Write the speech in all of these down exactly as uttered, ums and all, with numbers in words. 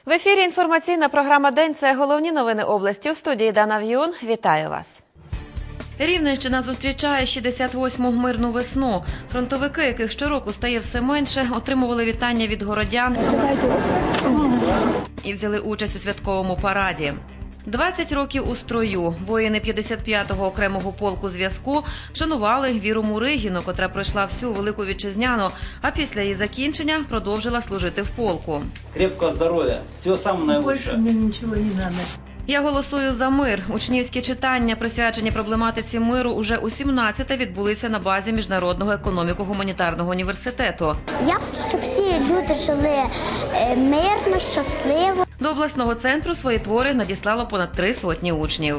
В ефірі інформаційна програма «День». Це головні новини області. У студії Дана В'юн. Вітаю вас. Рівненщина зустрічає шістдесят восьму мирну весну. Фронтовики, яких щороку стає все менше, отримували вітання від городян і взяли участь у святковому параді. двадцять років у строю. Воїни п'ятдесят п'ятого окремого полку зв'язку вшанували Віру Муригіну, котра пройшла всю Велику Вітчизняну, а після її закінчення продовжила служити в полку. Крепкого здоров'я, всього самого найкращого. Більше мені нічого не треба. Я голосую за мир. Учнівські читання, присвячені проблематиці миру, уже у сімнадцяте відбулися на базі Міжнародного економіко-гуманітарного університету. Я хочу, щоб всі люди жили мирно, щасливо. До обласного центру свої твори надіслало понад три сотні учнів.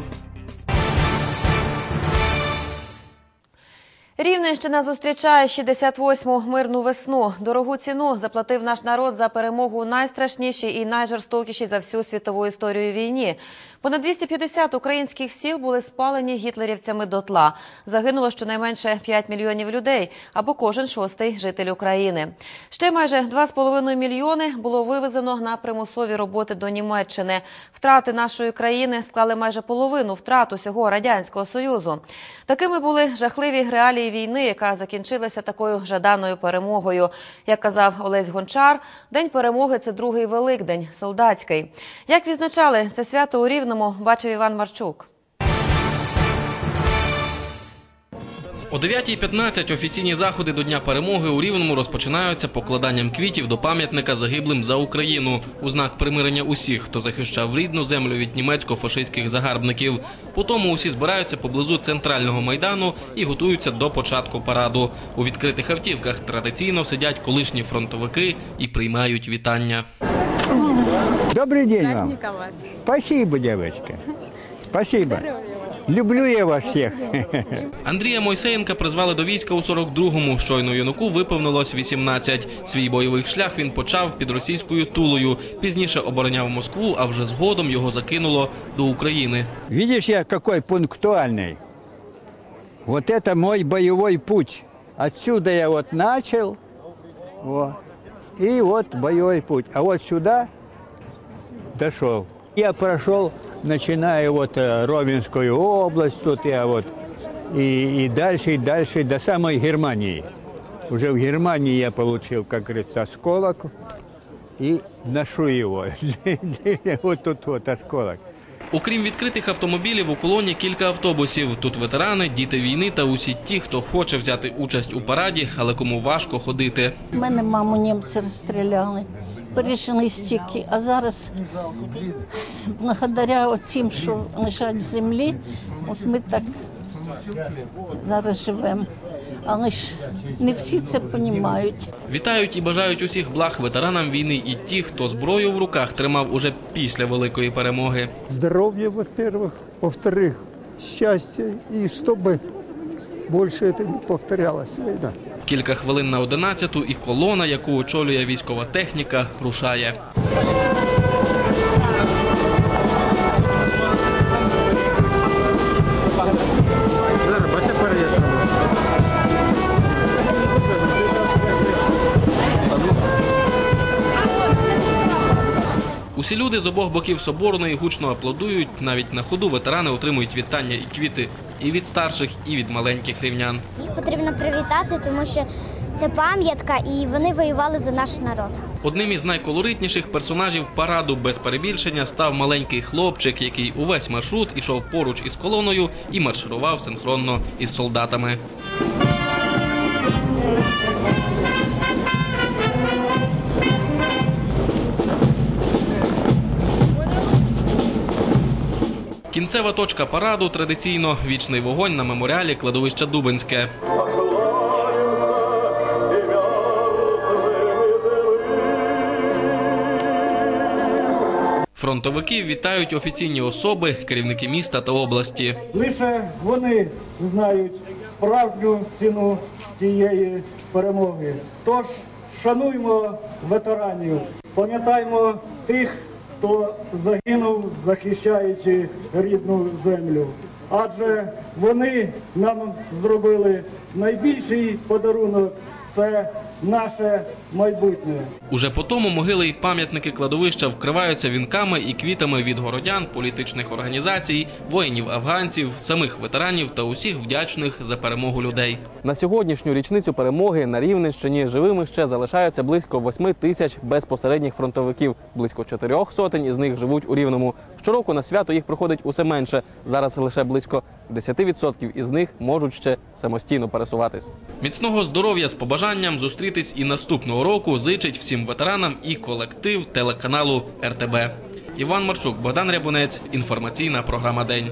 Рівненщина зустрічає шістдесят восьму мирну весну. Дорогу ціну заплатив наш народ за перемогу у найстрашнішій і найжорстокішій за всю світову історію війні. Понад двісті п'ятдесят українських сіл були спалені гітлерівцями дотла. Загинуло щонайменше п'ять мільйонів людей, або кожен шостий житель України. Ще майже два з половиною мільйони було вивезено на примусові роботи до Німеччини. Втрати нашої країни склали майже половину втрат усього Радянського Союзу. Такими були жахливі реалії війни, яка закінчилася такою жаданою перемогою. Як казав Олесь Гончар, День перемоги – це другий Великдень, солдатський. Як відзначали це свято у Рівному, бачив Іван Марчук. О дев'ятій п'ятнадцять офіційні заходи до Дня перемоги у Рівному розпочинаються покладанням квітів до пам'ятника загиблим за Україну у знак примирення усіх, хто захищав рідну землю від німецько-фашистських загарбників. Потім усі збираються поблизу центрального майдану і готуються до початку параду. У відкритих автівках традиційно сидять колишні фронтовики і приймають вітання. Добрий день вам. Спасибо, девочка. Спасибо. Люблю я вас всіх. Андрія Мойсеєнка призвали до війська у сорок другому. Щойно юнаку виповнилось вісімнадцять. Свій бойовий шлях він почав під російською Тулою. Пізніше обороняв Москву, а вже згодом його закинуло до України. Видиш, я який пунктуальний. Вот это мой бойовий путь. Отсюда я вот начал. Вот. И вот бойовий путь. А вот сюда дошел. Я прошел, начиная вот Ровенскую область, тут я вот, и, и дальше, и дальше, до самой Германии. Уже в Германии я получил, как говорится, осколок, и ношу его. Вот тут вот осколок. Окрім відкритих автомобілів, у колоні кілька автобусів. Тут ветерани, діти війни та усі ті, хто хоче взяти участь у параді, але кому важко ходити. У мене маму німці розстріляли. Порішені стільки, а зараз, благодаря цим, що лежать в землі, от ми так зараз живемо. Але ж не всі це розуміють. Вітають і бажають усіх благ ветеранам війни і ті, хто зброю в руках тримав уже після великої перемоги. Здоров'я, во-первых, во-вторых, щастя і щоб більше це не повторялась війна. Кілька хвилин на одинадцяту і колона, яку очолює військова техніка, рушає. Усі люди з обох боків Соборної гучно аплодують. Навіть на ходу ветерани отримують вітання і квіти і від старших, і від маленьких рівнян. Їх потрібно привітати, тому що це пам'ятка, і вони воювали за наш народ. Одним із найколоритніших персонажів параду без перебільшення став маленький хлопчик, який увесь маршрут ішов поруч із колоною і марширував синхронно із солдатами. Кінцева точка параду – традиційно вічний вогонь на меморіалі кладовища Дубенське. Фронтовиків вітають офіційні особи, керівники міста та області. Лише вони знають справжню ціну тієї перемоги. Тож шануймо ветеранів, пам'ятаймо тих, хто загинув, захищаючи рідну землю. Адже вони нам зробили найбільший подарунок – це наше майбутнє. Уже по тому могили й пам'ятники кладовища вкриваються вінками і квітами від городян, політичних організацій, воїнів-афганців, самих ветеранів та усіх вдячних за перемогу людей. На сьогоднішню річницю перемоги на Рівненщині живими ще залишаються близько восьми тисяч безпосередніх фронтовиків. Близько чотирьох сотень із них живуть у Рівному. Щороку на свято їх приходить усе менше. Зараз лише близько десять відсотків із них можуть ще самостійно пересуватись. Міцного здоров'я з побажанням зустрітись і наступного року зичить всім ветеранам і колектив телеканалу Р Т Б. Іван Марчук, Богдан Рябунець. Інформаційна програма «День».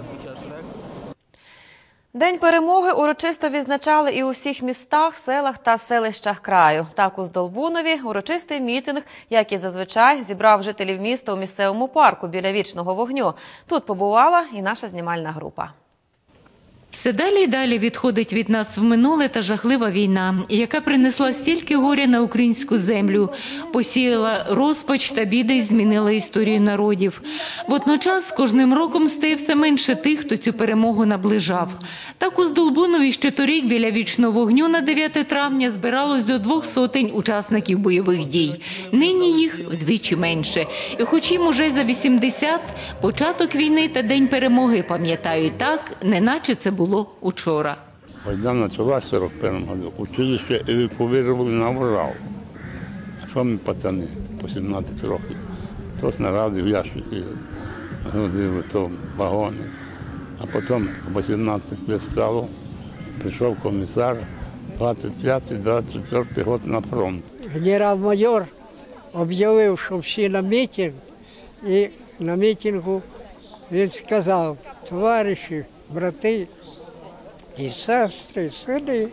День перемоги урочисто відзначали і у всіх містах, селах та селищах краю. Так у Здолбунові урочистий мітинг, як і зазвичай, зібрав жителів міста у місцевому парку біля Вічного вогню. Тут побувала і наша знімальна група. Все далі й далі відходить від нас в минуле та жахлива війна, яка принесла стільки горя на українську землю, посіяла розпач та біди й змінила історію народів. Водночас з кожним роком стає все менше тих, хто цю перемогу наближав. Так у Здолбунові ще торік біля Вічного вогню на дев'яте травня збиралось до двох сотень учасників бойових дій. Нині їх вдвічі менше. І хоч їм уже за вісімдесят, початок війни та День перемоги пам'ятають так, неначе це було було учора. Війна почалася в сорок першому році. Училище евакуювали на Урал. А що ми, пацани, по сімнадцять років? То снаряди в ящики грузили, то вагони. А потім в вісімнадцять лет стало, прийшов комісар, двадцять п'ятий - двадцять четвертий год на фронт. Генерал-майор об'явив, що всі на мітинг, і на мітингу він сказав: товариші, брати і сестри, сини,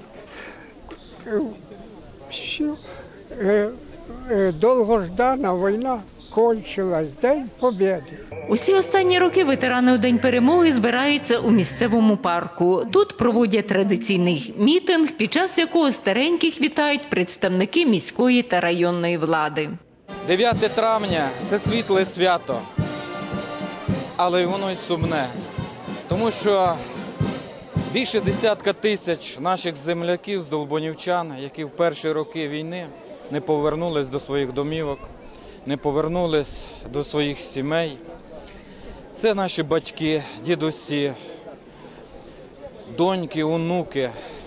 довгождана війна кончилась, День Побєди. Усі останні роки ветерани у День перемоги збираються у місцевому парку. Тут проводять традиційний мітинг, під час якого стареньких вітають представники міської та районної влади. дев'яте травня – це світле свято, але воно й сумне, тому що більше десятка тисяч наших земляків, здолбунівчан, які в перші роки війни не повернулись до своїх домівок, не повернулись до своїх сімей. Це наші батьки, дідусі, доньки, онуки.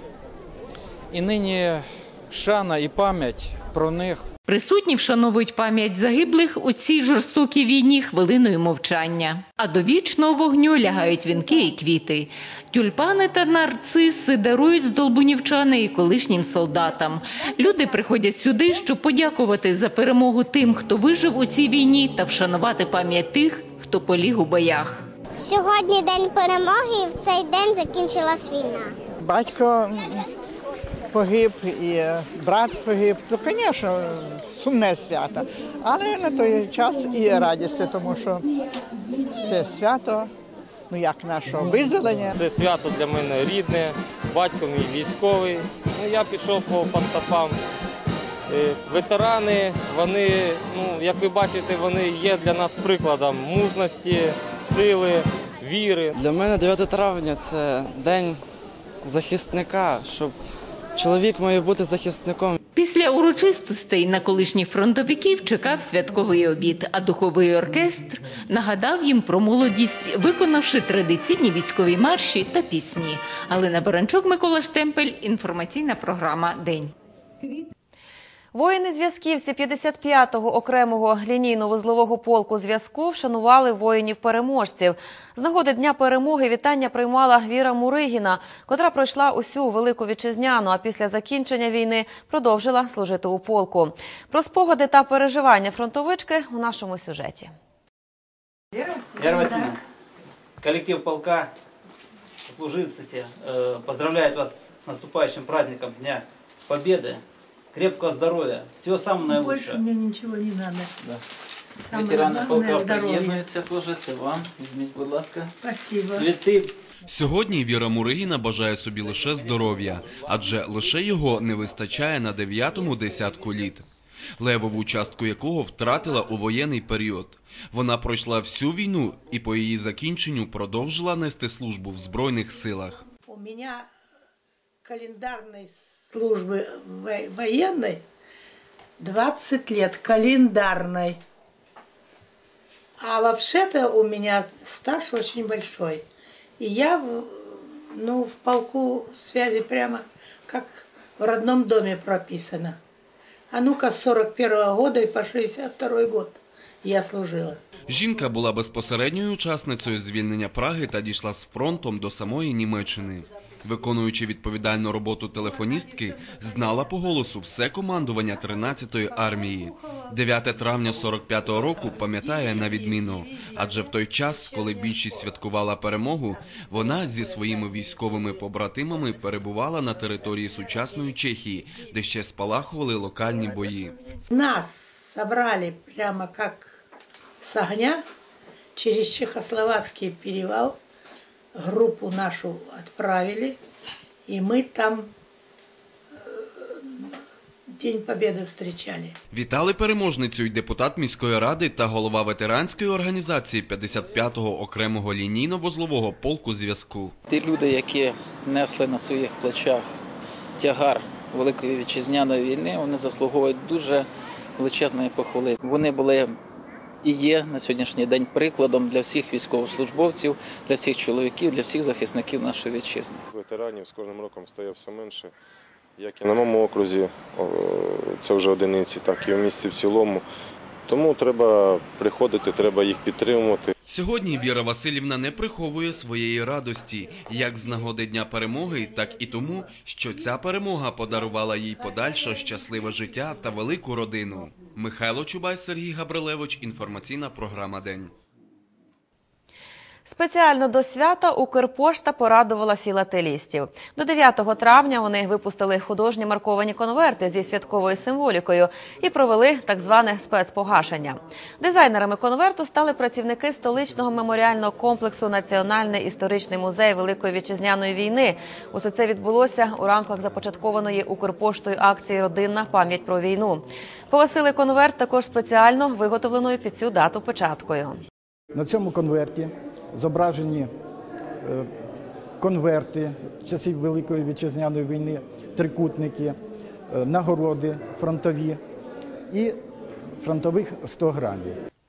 І нині шана і пам'ять про них. Присутні вшановують пам'ять загиблих у цій жорстокій війні хвилиною мовчання. А до Вічного вогню лягають вінки і квіти. Тюльпани та нарциси дарують здолбунівчани і колишнім солдатам. Люди приходять сюди, щоб подякувати за перемогу тим, хто вижив у цій війні, та вшанувати пам'ять тих, хто поліг у боях. Сьогодні День перемоги, і в цей день закінчилась війна. Батько погиб, і брат погиб. То, звісно, сумне свято. Але на той час і радісне, тому що це свято, ну як нашого визволення. Це свято для мене рідне, батько мій військовий. Ну, я пішов по, по стопам. Ветерани, вони, ну, як ви бачите, вони є для нас прикладом мужності, сили, віри. Для мене дев'яте травня – це день захисника, щоб чоловік має бути захисником. Після урочистостей на колишніх фронтовиків чекав святковий обід, а духовий оркестр нагадав їм про молодість, виконавши традиційні військові марші та пісні. Галина Баранчук, Микола Штемпель, інформаційна програма «День». Воїни-зв'язківці п'ятдесят п'ятого окремого лінійно-вузлового полку зв'язку вшанували воїнів-переможців. З нагоди Дня перемоги вітання приймала Віра Муригіна, котра пройшла усю Велику Вітчизняну, а після закінчення війни продовжила служити у полку. Про спогади та переживання фронтовички у нашому сюжеті. Вера Васильевна, коллектив полка, служивцы все, поздравляют вас с наступающим праздником Дня Победы. Крепкого здоровья, всего самого наилучшего. Больше мне ничего не надо. Да. Самое Ветераны главное полка здоровье. приєднуються теж, це вам. Візьміть, будь ласка. Спасибо. Цвіти. Сьогодні Віра Муригіна бажає собі лише здоров'я, адже лише його не вистачає на дев'ятому десятку літ, левову частку якого втратила у воєнний період. Вона пройшла всю війну і по її закінченню продовжила нести службу в Збройних силах. У меня календарной службы военной двадцать лет календарной. А вообще-то у меня стаж очень большой. И я ну, в полку связи прямо как в родном доме прописано. А ну-ка, с сорок первого года и по шестьдесят второй год я служила. Жінка була безпосередньою учасницею звільнення Праги та дійшла з фронтом до самої Німеччини. Виконуючи відповідальну роботу телефоністки, знала по голосу все командування тринадцятої армії. дев'яте травня сорок п'ятого року пам'ятає на відміну, адже в той час, коли більшість святкувала перемогу, вона зі своїми військовими побратимами перебувала на території сучасної Чехії, де ще спалахували локальні бої. Нас собрали прямо как с огня через Чехословацкий перевал. Группу нашу отправили, и мы там День Победы встречали. Вітали переможницю й депутат міської ради та голова ветеранської організації п'ятдесят п'ятого окремого лінійно-вузлового полку зв'язку. Ті люди, які несли на своїх плечах тягар Великої Вітчизняної війни, вони заслуговують дуже величезної похвали. Вони були і є на сьогоднішній день прикладом для всіх військовослужбовців, для всіх чоловіків, для всіх захисників нашої вітчизни. Ветеранів з кожним роком стає все менше, як і на моєму окрузі, це вже одиниці, так і в місті в цілому. Тому треба приходити, треба їх підтримувати. Сьогодні Віра Василівна не приховує своєї радості, як з нагоди Дня перемоги, так і тому, що ця перемога подарувала їй подальше щасливе життя та велику родину. Михайло Чубай, Сергій Габрилевич, інформаційна програма «День». Спеціально до свята Укрпошта порадувала філателістів. До дев'ятого травня вони випустили художні марковані конверти зі святковою символікою і провели так зване спецпогашення. Дизайнерами конверту стали працівники столичного меморіального комплексу «Національний історичний музей Великої Вітчизняної війни». Усе це відбулося у рамках започаткованої Укрпоштою акції «Родинна пам'ять про війну». Погасили конверт також спеціально виготовленою під цю дату печаткою. На цьому конверті зображені конверти часів Великої Вітчизняної війни, трикутники, нагороди фронтові і фронтових сто грамів.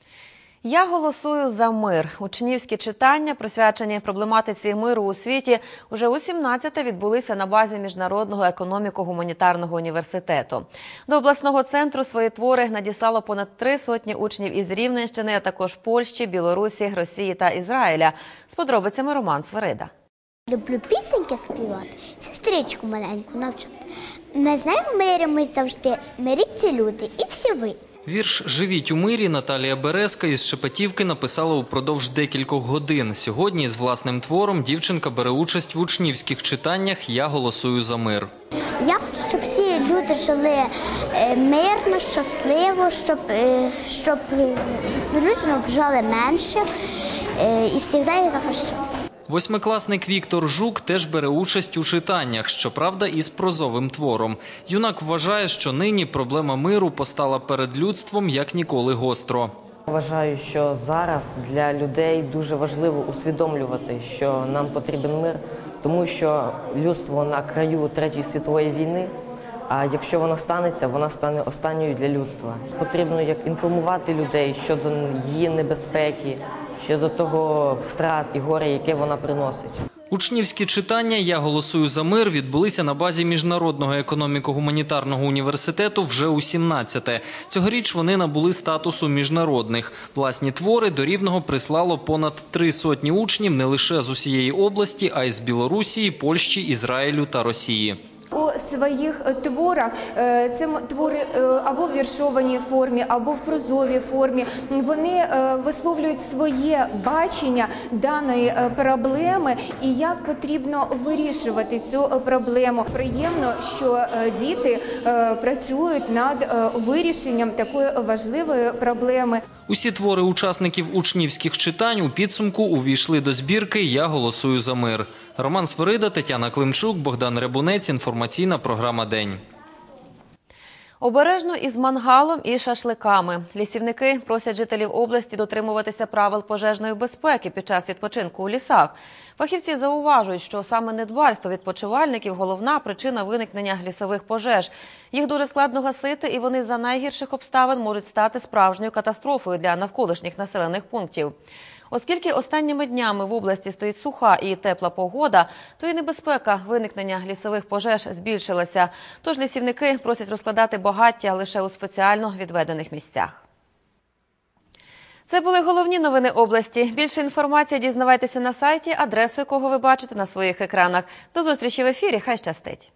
«Я голосую за мир». Учнівські читання, присвячені проблематиці миру у світі, уже у сімнадцяте відбулися на базі Міжнародного економіко-гуманітарного університету. До обласного центру свої твори надіслало понад три сотні учнів із Рівненщини, а також Польщі, Білорусі, Росії та Ізраїля. З подробицями Роман Свирида. Люблю пісеньки співати, сестричку маленьку навчати. Ми знаємо, миримось завжди, миріться люди і всі ви. Вірш «Живіть у мирі» Наталія Березка із Шепетівки написала упродовж декількох годин. Сьогодні з власним твором дівчинка бере участь в учнівських читаннях «Я голосую за мир». Я хочу, щоб всі люди жили мирно, щасливо, щоб, щоб люди не обжали менше і завжди їх захищали. Восьмикласник Віктор Жук теж бере участь у читаннях, щоправда, із прозовим твором. Юнак вважає, що нині проблема миру постала перед людством як ніколи гостро. Вважаю, що зараз для людей дуже важливо усвідомлювати, що нам потрібен мир, тому що людство на краю Третьої світової війни, а якщо вона станеться, вона стане останньою для людства. Потрібно як інформувати людей щодо її небезпеки, щодо того втрат і горя, яке вона приносить. Учнівські читання «Я голосую за мир» відбулися на базі Міжнародного економіко-гуманітарного університету вже у сімнадцяте. Цьогоріч вони набули статусу міжнародних. Власні твори до Рівного прислало понад три сотні учнів не лише з усієї області, а й з Білорусі, Польщі, Ізраїлю та Росії. У своїх творах, це твори або в віршованій формі, або в прозовій формі, вони висловлюють своє бачення даної проблеми і як потрібно вирішувати цю проблему. Приємно, що діти працюють над вирішенням такої важливої проблеми. Усі твори учасників учнівських читань у підсумку увійшли до збірки «Я голосую за мир». Роман Свирида, Тетяна Климчук, Богдан Рябунець, інформаційна програма «День». Обережно із мангалом і шашликами. Лісівники просять жителів області дотримуватися правил пожежної безпеки під час відпочинку у лісах. Фахівці зауважують, що саме недбальство відпочивальників – головна причина виникнення лісових пожеж. Їх дуже складно гасити, і вони за найгірших обставин можуть стати справжньою катастрофою для навколишніх населених пунктів. Оскільки останніми днями в області стоїть суха і тепла погода, то і небезпека виникнення лісових пожеж збільшилася. Тож лісівники просять розкладати багаття лише у спеціально відведених місцях. Це були головні новини області. Більше інформації дізнавайтеся на сайті, адресу якого ви бачите на своїх екранах. До зустрічі в ефірі. Хай щастить!